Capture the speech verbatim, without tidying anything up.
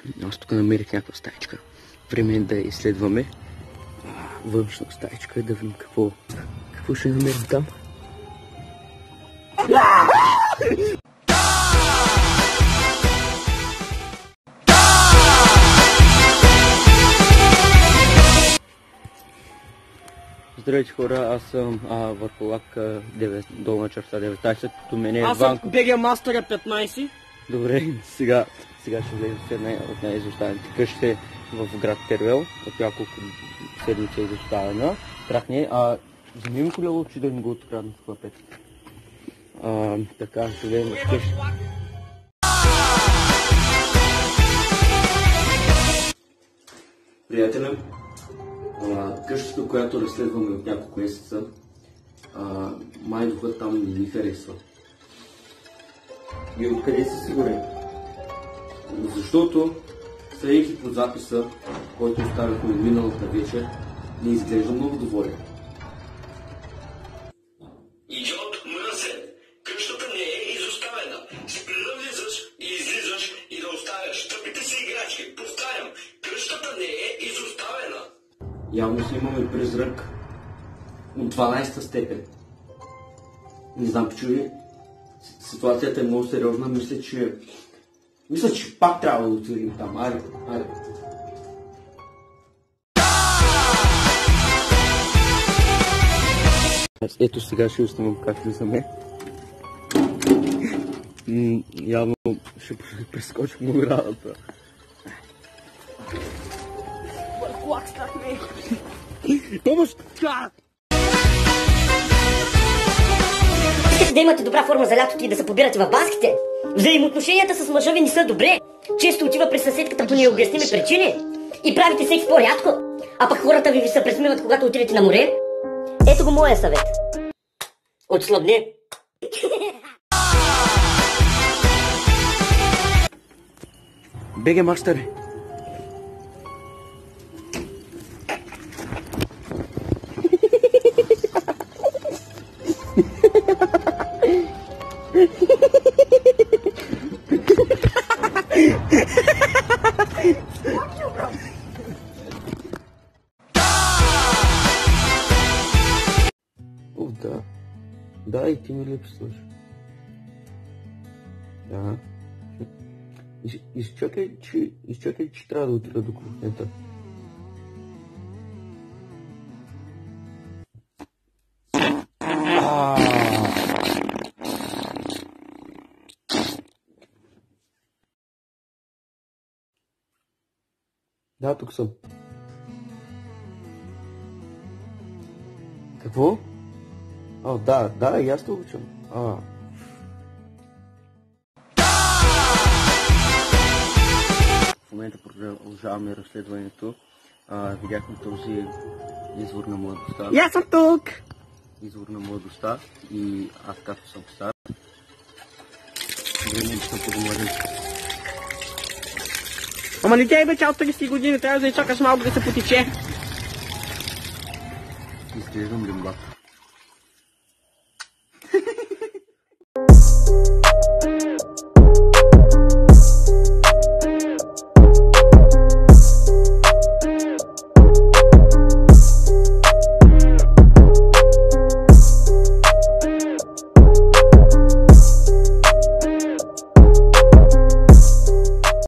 аз тук намерих някаква стаечка. Време е да изследваме външна стаечка и да видим какво, какво ще намерим там. Здравейте хора, аз съм Върхолак долна черта деветнайсет, като мене е Ванко. Аз съм БГ Мастър петнайсет. Добре, сега, сега ще влезем в една от най-изоставените къщи в град Тервел. От няколко седмици е изоставена. Страх не е. А, вземем колело, че да не го откраднат в хлапетите. А, така, ще влезем в къщи. Приятели, къщата, която разследваме от няколко месеца, а, май духът там не ми харесва. И откъде са сигурен? Защото, съдейки по записа, който оставихме миналата вечер, не изглежда много доволен. Идиот, мръсен! Къщата не е изоставена. Спри да влизаш и излизаш и да оставяш тъпите си играчки. Повтарям, къщата не е изоставена. Явно си имаме призрак от дванайсета степен. Не знам, чули. Ситуацията е много сериозна. Мисля, че... Мисля, че пак трябва да отидем там. Айде, айде. Ето сега ще оставам как влизаме. Явно ще прескочим оградата. Върхолак, страх ме! Помощ! Искате да имате добра форма за лятото и да се побирате в банските? Взаимоотношенията с мъжа ви не са добре. Често отива при съседката по необясними причини и правите секс по-рядко. А пък хората ви ви се пресмиват, когато отидете на море. Ето го моя съвет. Отслабни. БГ Мастър! О, да. Да, и ти ми липсваш. Да. Из, изчакай, че, изчакай, че трябва да отида до кухнята. Да, тук съм. Какво? О, да, да, и аз те обичам. А. В момента продължаваме разследването. А, видяхме този извор на младостта. И аз съм тук! Извор на младостта и аз както съм стар. Време да съм подмладен. Ама не тя е вече от трийсет години, трябва да изчакаш малко да се потече. Изглеждам ли млад?